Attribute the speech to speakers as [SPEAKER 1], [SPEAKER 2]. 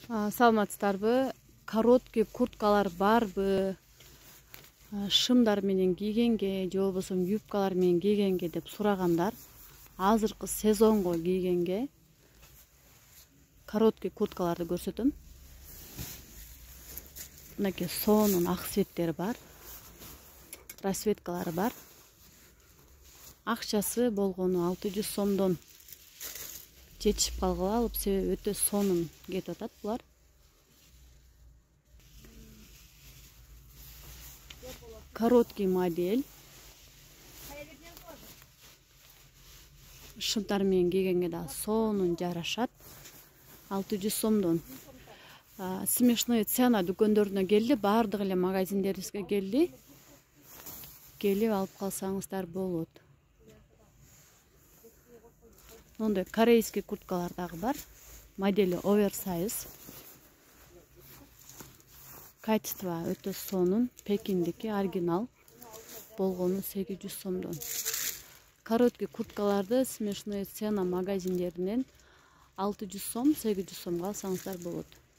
[SPEAKER 1] Саламатсыздарбы? Короткий курткалар барбы? Шымдар менен кийгенге, же болбосо юбкалар менен кийгенге деп сурагандар. Азыркы сезонго кийгенге короткий курткаларды көрсөтөм. Мынакей сонун ак цветтери бар. Расцветкалары бар. Акчасы болгону 600 сомдон жетишип калгыла алып, себеби өтө сонун кетип атат булар. Короткий модель. Шымдар менен кийгенге да сонун жарашат. 600 сомдон. Смешной цена дүкөндөрүнө келди, баардык эле магазиндерибизге келди. Келип алып калсаңыздар болот. Мондай корейский курткалар дагы бар. Модели оверсайз. Качество өтө сонун, Пекиндики оригинал. Болгону 800 сомдон. Короткий курткаларды смешной цена магазиндеринен 600 сом, 800 сомго алсаңыздар болот.